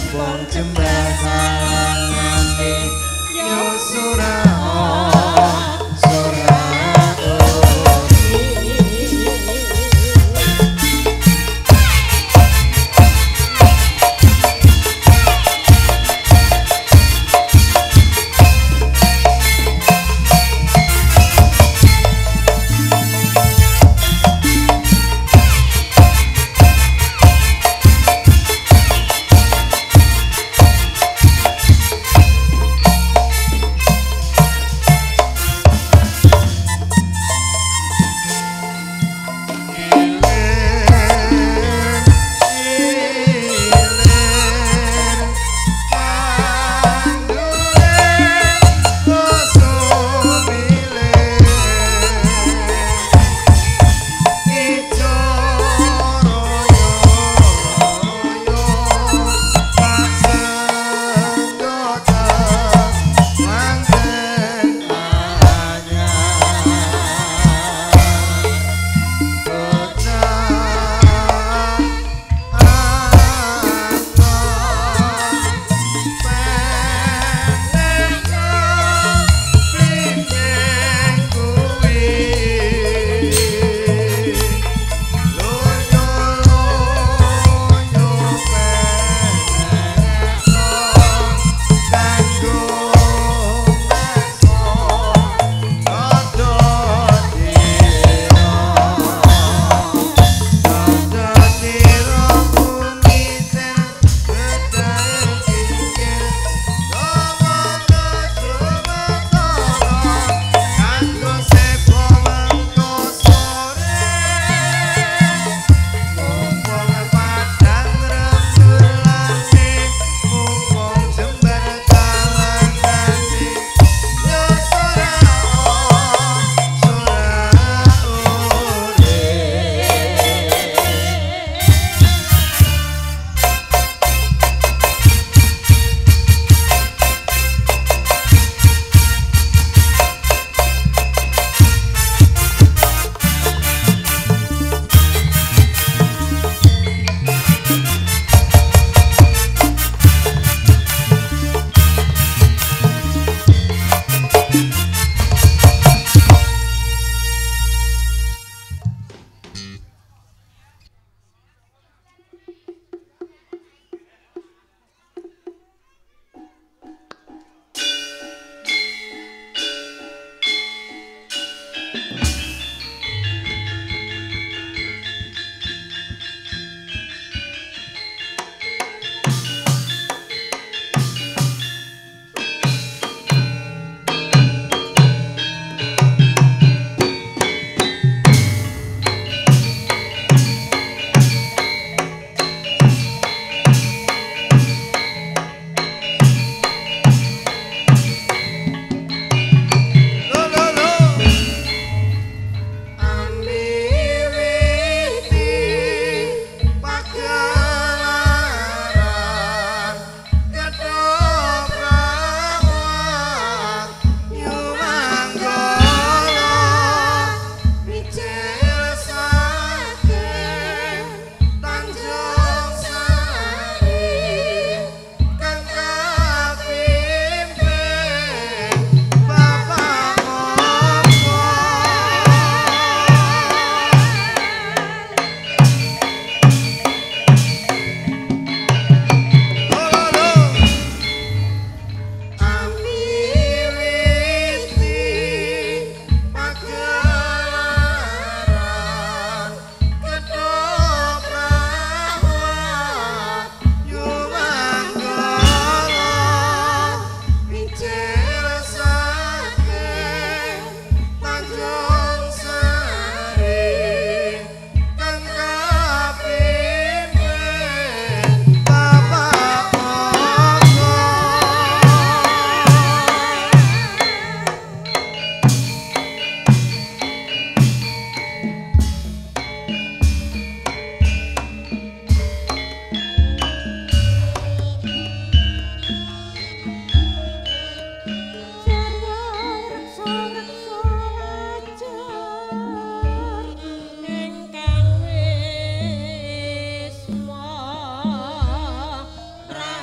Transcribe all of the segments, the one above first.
Wong jembatan nganti yo surah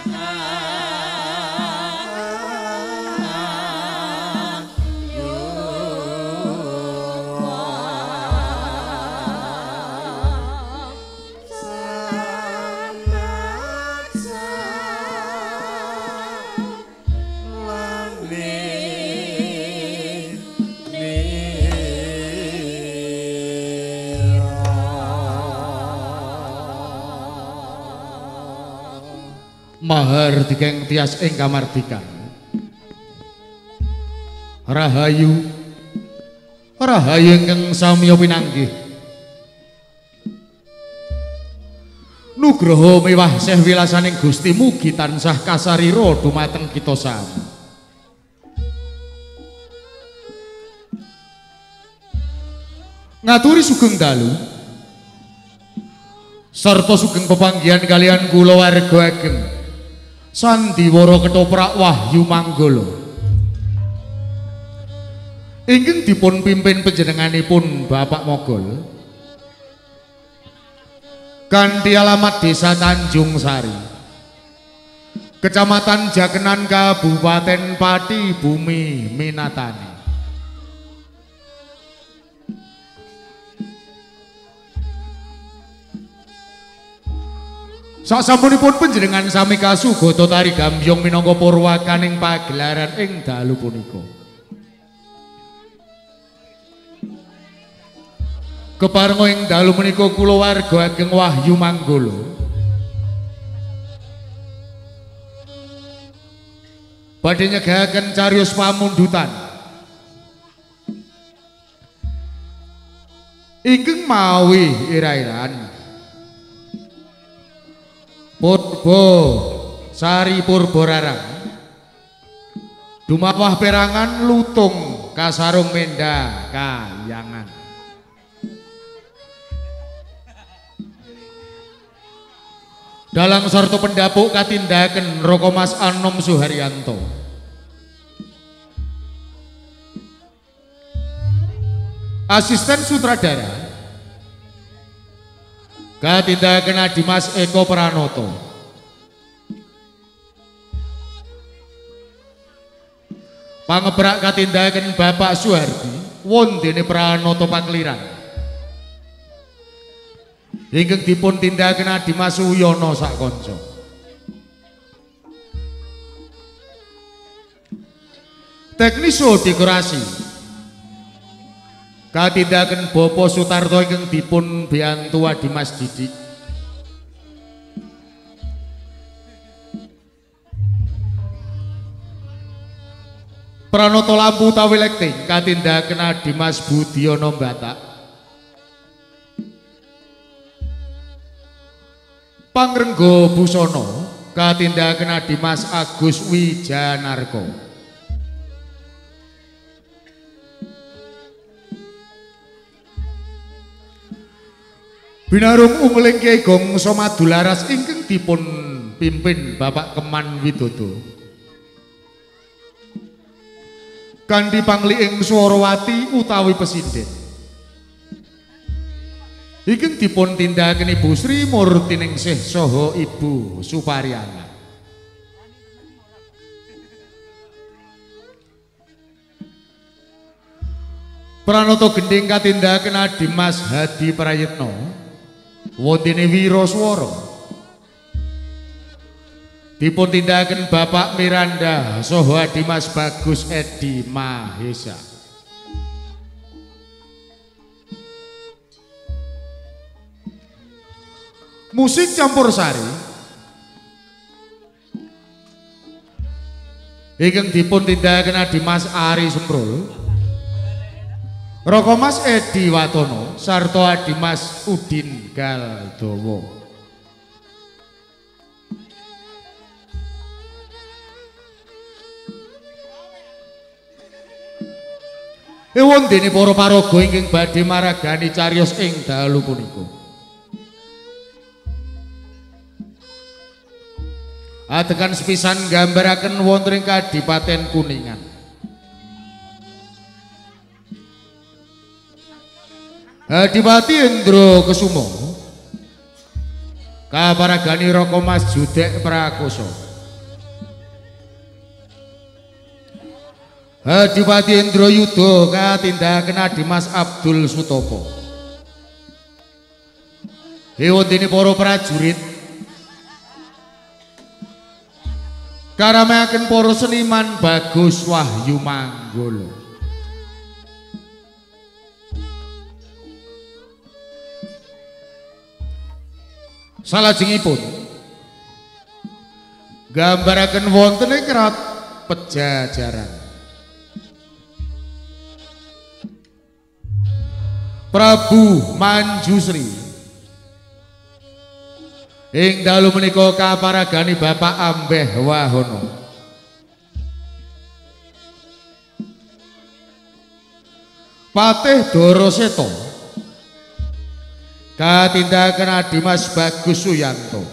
Mahardika ing tias ing kamardikan. Rahayu Rahayu ingkang samiya pinanggih. Nugraha miwah seh wilasaning Gusti mugi tansah kasarira dumateng kita sami. Ngaturi sugeng dalu sarta sugeng pepanggihan kalian kula warga ageng Sandiwara Ketoprak Wahyu Manggala ingkang dipun pimpin panjenenganipun Bapak Mogol kanthi alamat Desa Tanjung Sari, Kecamatan Jakenan, Kabupaten Pati, Bumi Minatani. Sasampunipun panjenengan sami kasugata tari gambyong minangka purwakaning pagelaran ing dalu punika. Keparenga ing dalu menika kula warga ageng Wahyu Manggala badhe nyegahaken cariyos pamundutan ingkang mawi ira-iran Purba Sari Purbararang dumawah perangan lutung kasarung menda kayangan. Dalang sarta pendapuk katindaken Raka Mas Anom Suharyanto. Asisten sutradara katindaken Dimas Eko Pranoto. Pangebrak katindaken Bapak Suhardi wondene Pranoto Pakliran. Ingkang dipun tindakaken Dimas Suyono sakonco. Teknis dekorasi katindakan Bapak Sutarto ingkang dipun biyantu Dimas Didik. Pranoto lampu utawi lighting katindakan Dimas Budiono Batak. Pangrengga busana katindakan Dimas Agus Wijanarko. Binarung Ungling Kyai Gongso Madularas ingkang dipun pimpin Bapak Keman Widodo. Kanthi pangliing Swarawati utawi Pesinden. Ingkang dipun tindakaken Ibu Sri Murtiningsih saha Ibu Suparyana. Pranoto gending katindakaken Dimas Hadi Prayitno wondene Wiraswara. Dipun tindakaken Bapak Miranda saha Dimas Bagus Edi Mahesa. Musik campursari ingkang dipun tindakaken Dimas Ari Semprul, Raka Mas Edi Watono sarta Dimas Udin Galdowo. Wondene para paraga ingkang badhe maragani cariyos ing dalu punika. Atekan sepisan gambaraken wonten ing Kadipaten Kuningan. Adipati Indra Kesuma kaparagani Raka Mas Judek Prakoso. Adipati Indrayuda katindaken Dimas Abdul Sutopo. Ewondene para prajurit karameaken para seniman Bagus Wahyu Manggala. Salajengipun gambaraken wonten ing Kerat Pejajaran. Prabu Manjusri ing dalu menika kaparagani Bapak Ambeh Wahono. Patih Doroseta katindaken Dimas Bagus Suyanto.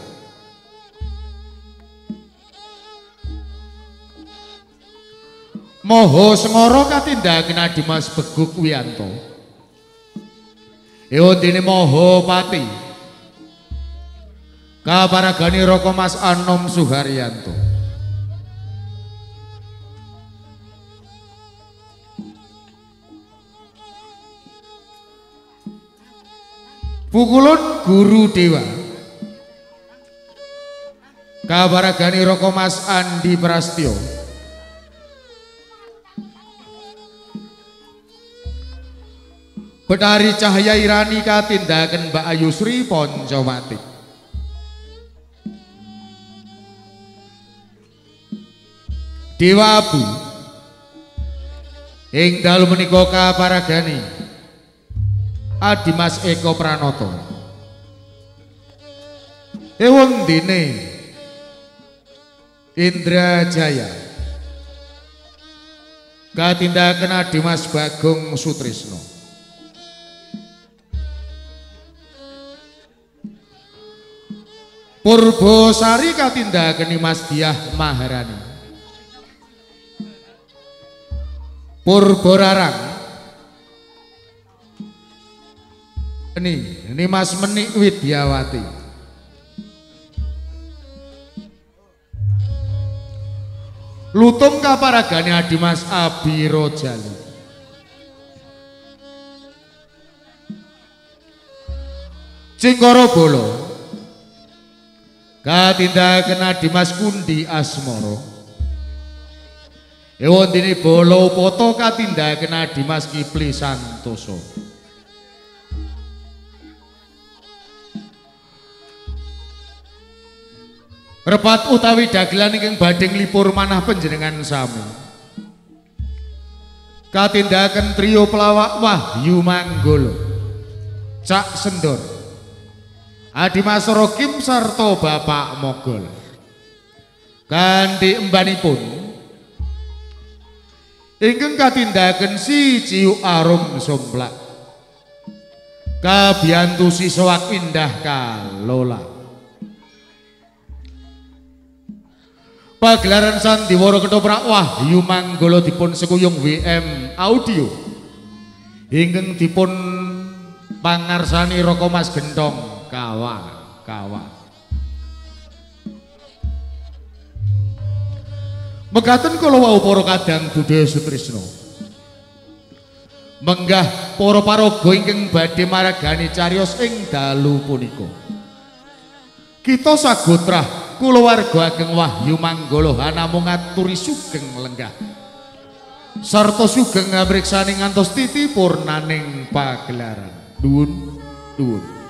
Moho Sengara katindaken Dimas Beguk Wiyanto. Ewondene Mahapati kaparagani Raka Mas Anom Suharyanto. Pukulun Guru Dewa kaparagani Raka Mas Andi Prastyo. Betari Cahya Irani katindaken Mbak Ayu Sri Poncowati. Dewa Abu ing dalu menika kaparagani Dimas Eko Pranoto. Ewondene Indrajaya katindaken Dimas Bagong Sutrisno. Purbosari katindaken Mas Diah Maharani. Purborarang ini Mas Menik Widyawati. Lutung kaparagani Dimas Abirojali. Cingkara Bolo katindaken Dimas Kundi Asmoro. Ewondene Bolo Poto katindaken Dimas Kipli Santoso. Repat utawi dagelan ingkang badhe nglipur manah panjenengan sami katindaken trio pelawak Wahyu Manggala, Cak Sendor, Dimas Rokim sarta Bapak Mogol. Kanthi embanipun ingkang katindaken siji Arum Somplak kabiyantu Siswak Indah Kalola. Pagelaran Sandiwara Ketoprak Wahyu Manggala dipun sekuyung WM Audio ingkang dipun pangarsani Raka Mas Gentong Kawa. Mekaten kala wau para kadang budaya Sutrisno. Menggah para paraga ingkang badhe maragani cariyos ing dalu punika. Kita sagotrah kulawarga ageng Wahyu Manggala namung ngaturi sugeng lenggah. Sarta sugeng ngamirsani ngantos titi purnaning pagelaran. Nuwun.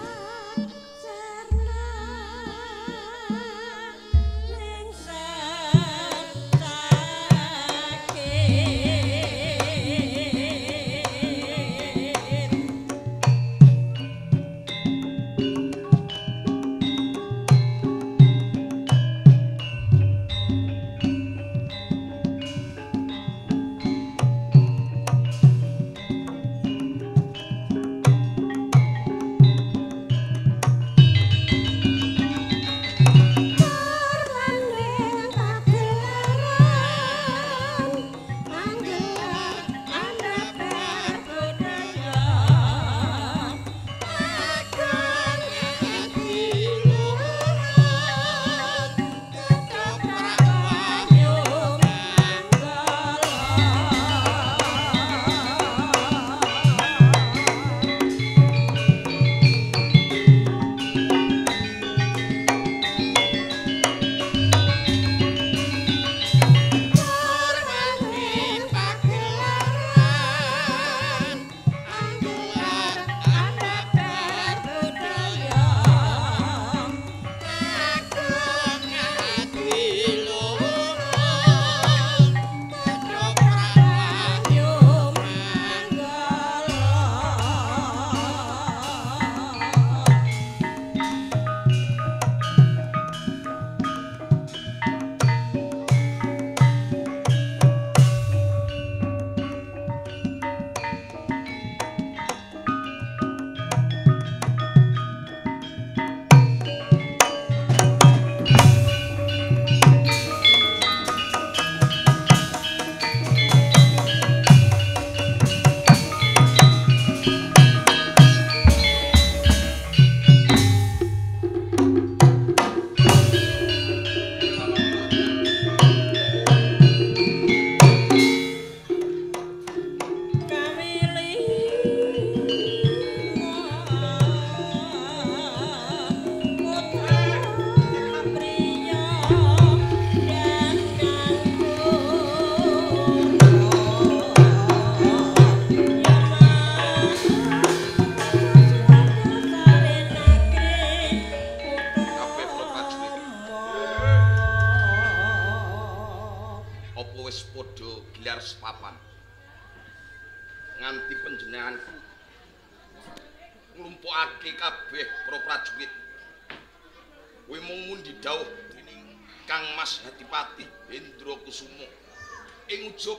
wis padha gelar sepapan. Nganti panjenenganku nglumpukake kabeh para prajurit. Kowe mung mundi dawuh dening Kang Mas Hadipati Hendra Kusuma ing ujug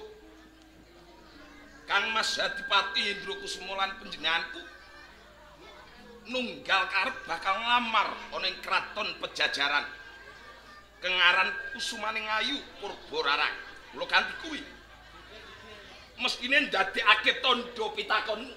Kang Mas Hadipati Hendra Kusuma lan panjenenganku nunggal karep bakal nglamar ana ing kraton Pejajaran. Kengaran Kusumaning Ayu Purbararang. Mula kanthi kuwi mestine ndadekake tandha pitakonmu.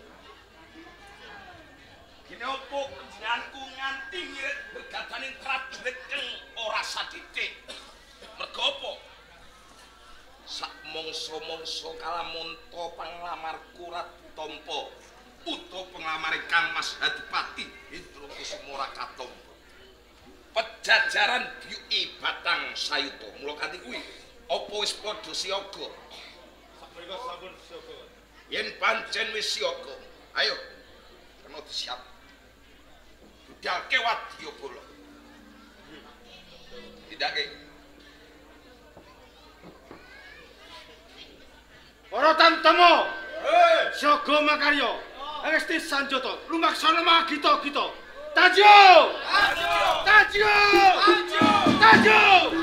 Kene opo panjenenganku nganti ngirit bergadaning prajurit kang ora satitik. Merga apa? Sak mangsa-mangsa kalamonta panglamarku ora tampa utawa panglamare Kang Mas Hadipati Hendra Kusuma ora katampa. Pejajaran biuki batang sayuta. Mula kanthi kuwi apa wis padha siaga? Sapunika sampun siaga. Yen pancen wis siaga, ayo kena disiap. Budalke wadyabala. Tidake. Para tamtama. Siaga makarya. Angesti sanjata lumaksana magita-gita. Tajo! Tajo! Tajo!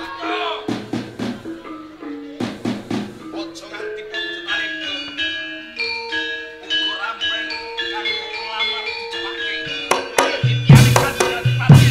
Ojo nganti punjutane ke. Uga rampen kanggo nglamar dicepake. Ityane kanjeng Adipati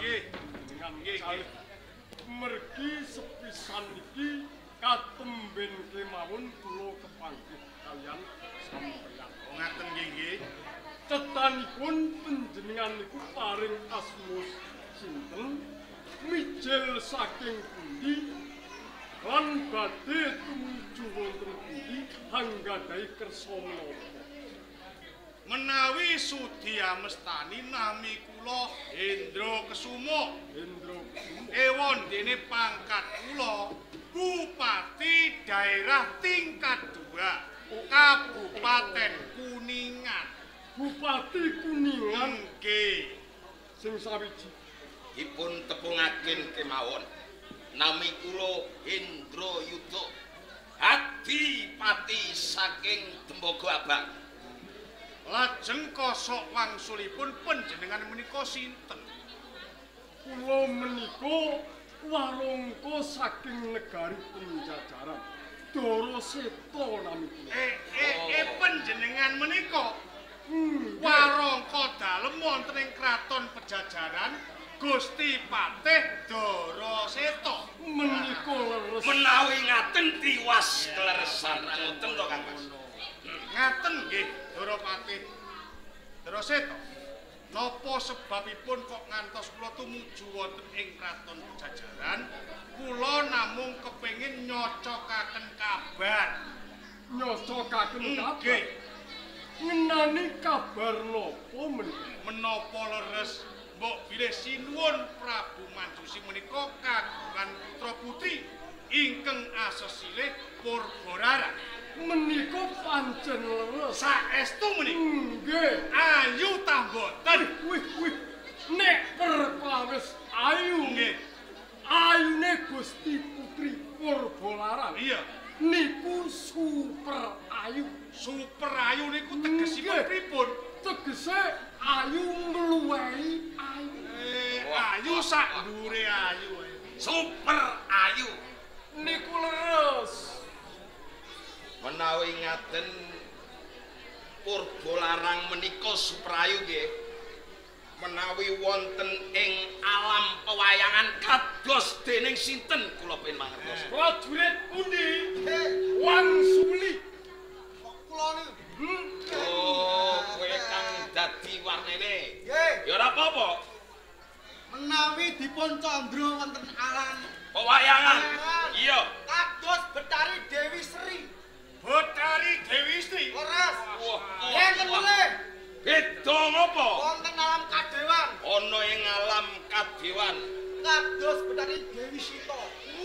nggih. Nggih. Mergi sepisan iki katemben kemawon kula kepanggih kalian sampeyan. Ngaten nggih. Cetanipun panjenengan niku paring asmus sinten? Mijil saking pundi? Lan badhe tumuju wonten pundi anggadhahi kersa menapa? Menawi sudi amestani nami kula Hendra Kesuma. Ewon dene pangkat kula Bupati Daerah Tingkat 2 Kabupaten Kuningan. Bupati Kuningan nggih. Sing sawiji Dipun tepungaken kemawon nami kula Hendra Yudha Adipati saking Tembaga Abang. Lajeng kosok wangsulipun panjenengan menika sinten? Kula menika warangka saking negari Penjajaran. Daraseta nami kula. Panjenengan menika warangka dalem wonten ing kraton Pejajaran Gusti Patih Daraseta. Menika leres. Menawi ngaten tiwas kleresan ngoten to Kang Mas. Ngaten nggih, Darapati Daraseta. Napa sebabipun kok ngantos kula tumuju wonten ing kraton Pejajaran? Kula namung kepengin nyocokaken kabar. Nyocokaken kabar. Nggih. Ngenani kabar napa menapa leres mbok bilih sinuwun Prabu Manjusi menika kagungan putra putri ingkang asesilih Purbarara. Menika pancen leres. Saestu menika. Nggih. Ayu ta mboten? Wih. Nek perkawis ayu. Nggih. Ayune Gusti Putri Purbarara. Iya. Niku super ayu. Super ayu niku tegesipun pripun? Tegese ayu ngluwehi ayu. Ayu sak ndure ayu. Super ayu. Niku leres. Menawi ngaten Purbalarang menika super ayu nggih. Menawi wonten ing alam pewayangan kados dening sinten kula pengin mangertos. Prajurit pundi? Wangsuli. Kok kula niku? Oh, kowe kang dadi warnene. Nggih. Ya ora apa-apa. Menawi dipun candra wonten alam Pewayangan. Iya. kados Betari Dewi Sri. Betari Dewi Sri. Leres. Wah. Enten melih Beda ngopo? wonten alam kadewan Ana ing alam kadewan. kados Betari Dewi Sita.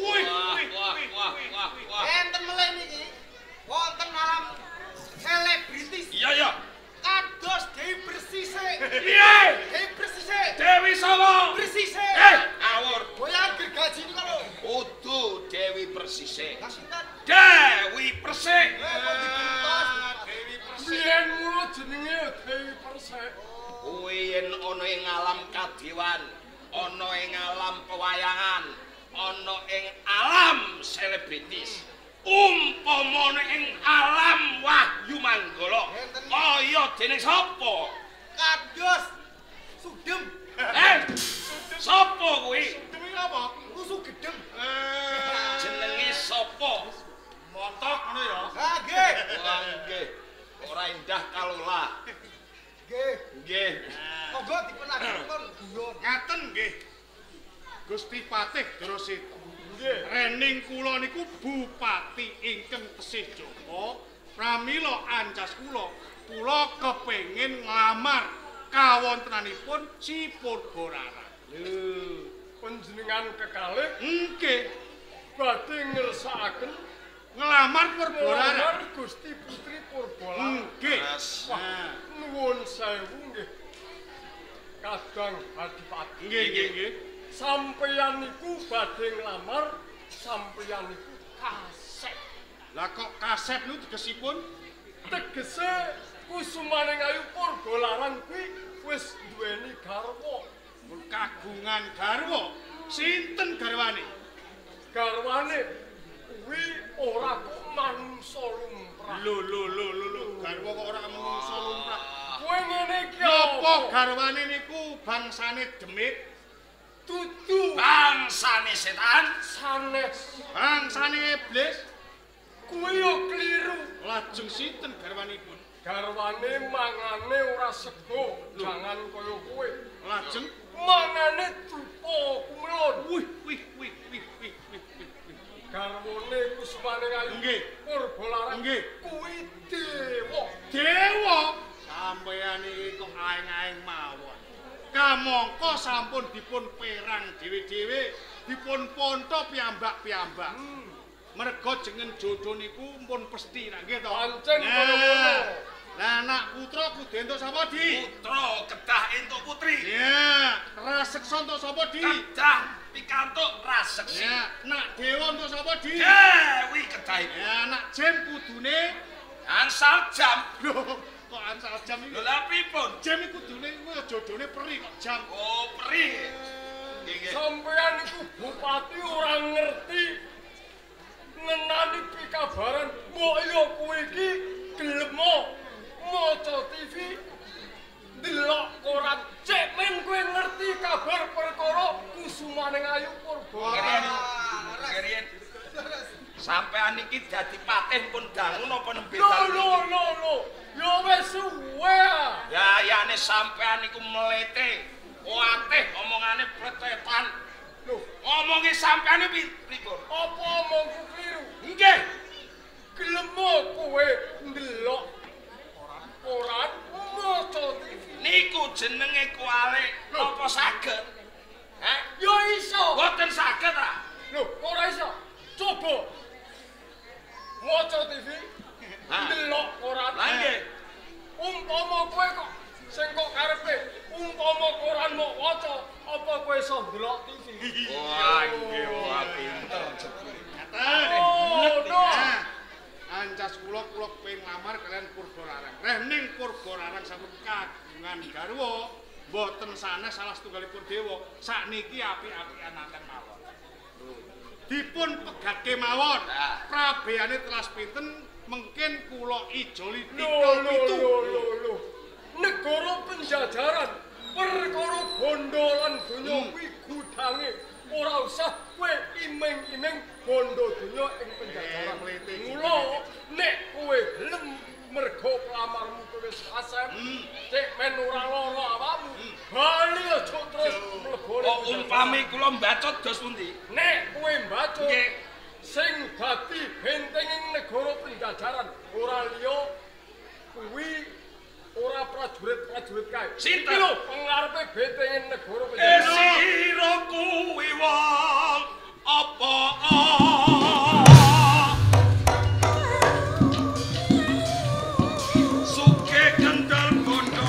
Wah. Enten melih niki wonten alam selebritis Iya. kados Dewi Bersise. Piye? Dewi Bersise. Dewi sapa? Bersise. Awur. Boyang gergaji niku lho. Udu Dewi Persisik. Lah sinten? Dewi Persik. Kok digentos? Dewi Persik. Biyen mulo jenenge Dewi Persik. Kuwi yen ana ing alam kadewan, ana ing alam pewayangan, ana ing alam selebritis. Umpama ing alam Wahyu Manggala, kaya dening sapa? Kados Sugem. Sapa kuwi? Demi apa? Rusuh gedem. Jenenge sapa? Montok ngono ya. Ha nggih. Wah nggih, ora indah kalola. Nggih. Nggih. Monggo dipun lajengaken guyon. Ngaten nggih. Gusti Patih Daraseta. Nggih. Rening kula niku bupati ingkang tesih Joko. Pramila ancas kula kepengin nglamar kawontenanipun si Purbarara. Lho, panjenengan kekalih Nggih, badhe ngersakaken nglamar Purbarara. Purbarara Gusti Putri Purbarara. Nggih. Wah, nuwun sewu nggih. Kadang Adipati. Nggih. Sampeyan niku badhe nglamar, sampeyan niku kasep. Lah kok kasep niku tegesipun? Tegese kusumaning ayu Purbalarang kuwi wis duweni garwa. Kagungan garwa. Sinten garwane? Garwane kuwi ora kok manungsa lumrah. Lho. Garwa kok ora menungso lumrah. Kowe ngene iki Napa apa? garwane niku bangsane demit? bangsane setan, sanes bangsane iblis. kuwi yo kliru. Lajeng sinten garwanipun? Garwane mangane ora sego, jangan kaya kowe. Lajeng Mangane dupa kumlon. wih. Garwane Kusmaning Ayu. Nggih. Purbalarang. Nggih. Kuwi dewa. Dewa, sampeyan iki kok aeng-aeng mawon. Kamangka sampun dipun perang dhewe-dhewe, dipun ponto piyambak-piyambak. Merga jeneng jodoh niku pun pesti nak nggih to. Pancen kaya ngono. Lah anak putra kudu entuk sapa, Di? putra kedah entuk putri. Ya, raseksa entuk sapa, Di? Kedah pikantuk raseksi. Ya, nak dewa entuk sapa, Di? Dewi kedah iku. Ya, nak jem kudune Ansal jam. lho, kok ansal jam iki. Lho lha pripun? Jem iku kudune kuwi jodone peri kok jam. Oh, peri. Nggih. Sampeyan iku bupati ora ngerti ngenani pikabaran. Mbok yo kowe iki gelem maca TV, delok koran, cek men kowe ngerti kabar perkara Kusumaning Ayu Purbalarang. Keriyen. Sampean iki dadi patih pun dangu napa nembe Lho. Yo wis suwe. Yayane sampean iku melete. Kuatih omongane pletetan. Lho, Ngomongi sampean iki pripun? apa omongku kliru? Nggih. Gelem kowe ndelok koran maca TV. Niku jenenge kualik apa saged? Hah? Yo iso. Boten saged ta? Lho, ora iso. Coba maca TV, Hah? ndelok koran. Lah nggih. Umpama kowe kok sing kok karepe umpama koran mau waca, apa kowe iso ndelok TV? Wah, nggih, wah pinter jebul. Oh, no. Ancas kula kepengin lamar kalian Purbalarang. Ning Purbalarang sampun kagungan garwa, mboten sanes salah setunggalipun dewa. Sakniki apik-apikan akan mawon. Dipun pegatke mawon. Nah. Prabeyane telas pinten mungkin kula ijoli Lho. Negara penjajaran perkara bondo lan donya kuwi gudange. Ora usah kowe iming-iming bondo donya ing penjajaran. Mula nek kowe gelem mergo klamarmu kowe wis asem, cek men ora lara awakmu. Bali aja terus mlebone. Kok umpami kula mbacot dos pundi? Nek kowe mbacut Nggih. sing dadi bentenging negara penjajaran ora liya kuwi ora prajurit-prajurit kae. Sinten? Iki lho pengarepe bentenging negara penjajaran. Sira kuwi wong apa suke kendel bondo.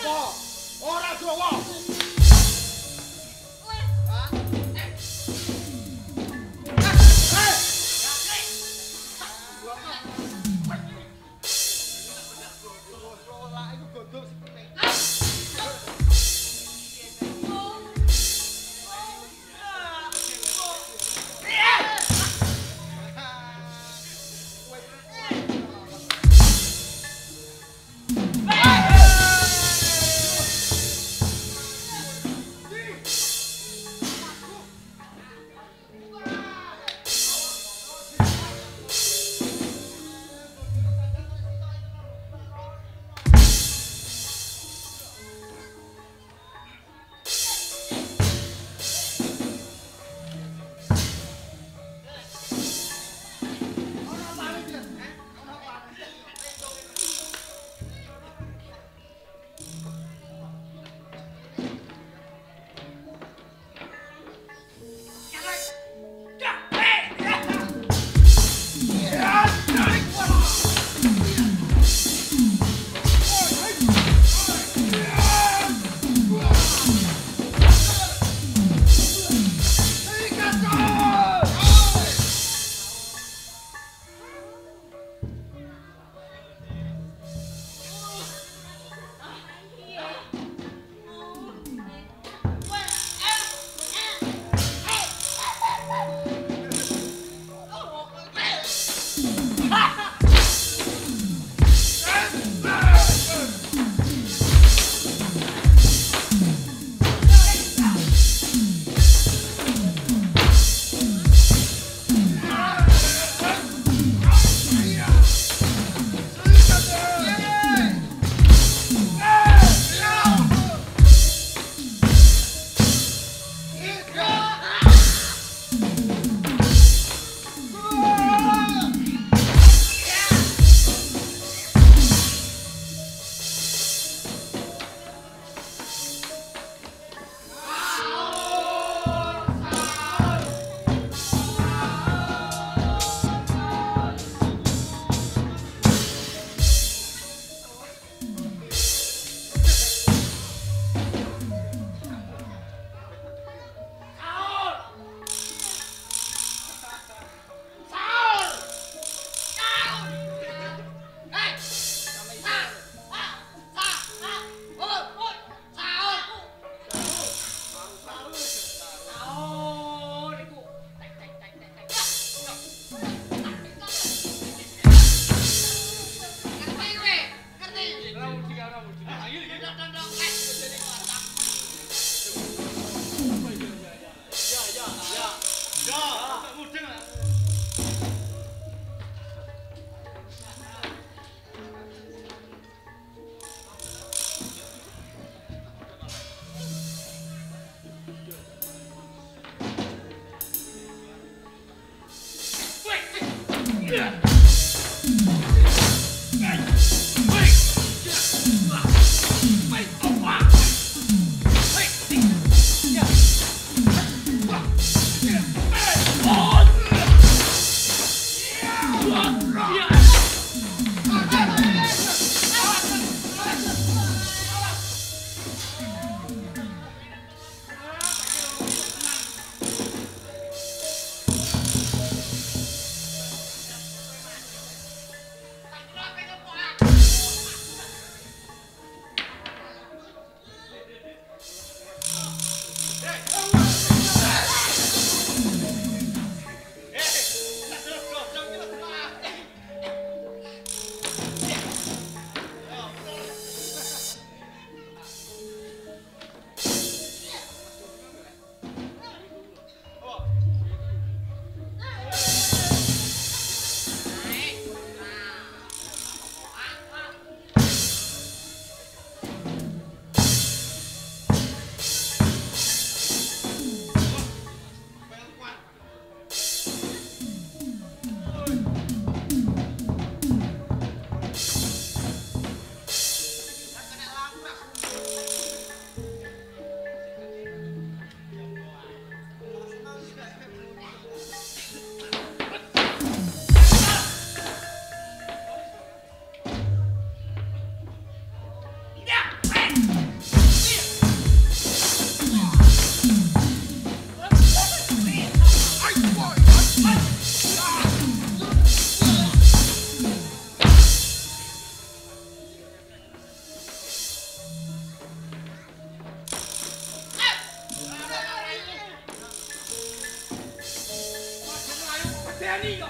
apa? Ora Jawa. dikandani kok.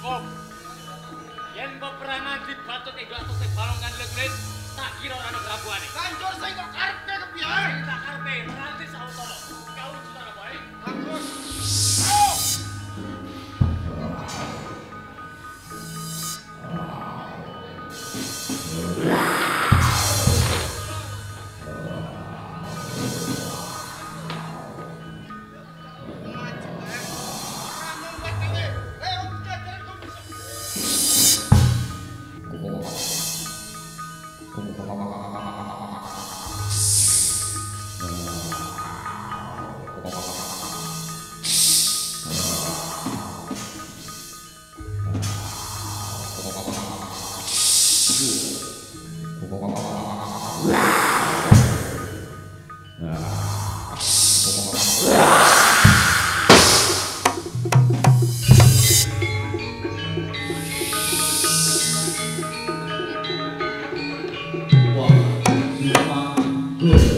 Cukup. Yen peperangan dibatut atau balong kan kulit, tak kira ora ana grabuane. Kanjur sing kok karepe kepiye? Tak karepe Ranti Sawetara. Kau juta bae. Bagus. Good.